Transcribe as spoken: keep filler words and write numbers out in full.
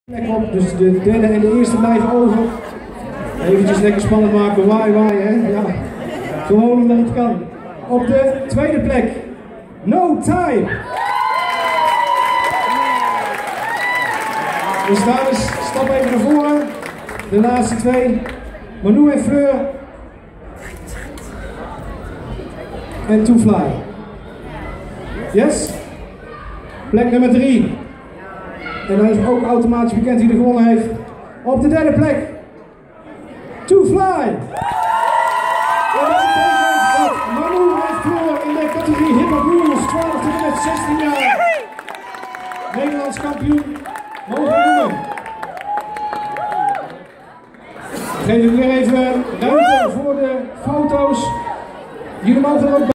Lekker op, dus de derde en de eerste blijven over. Eventjes lekker spannend maken, waai waai hè. Ja. Gewoon omdat het kan. Op de tweede plek, No Time. Dus dames, stap even naar voren. De laatste twee, Manu en Fleur. En To Fly. Yes? Plek nummer drie. En dan is ook automatisch bekend wie er gewonnen heeft. Op de derde plek, To Fly. En dat betekent dat Manu heeft verloren in de categorie Hip Hop Rules, twaalf tot en met zestien jaar. Nederlands kampioen, mogen we noemen. Geef ik weer even ruimte voor de foto's. Jullie mogen er ook bij.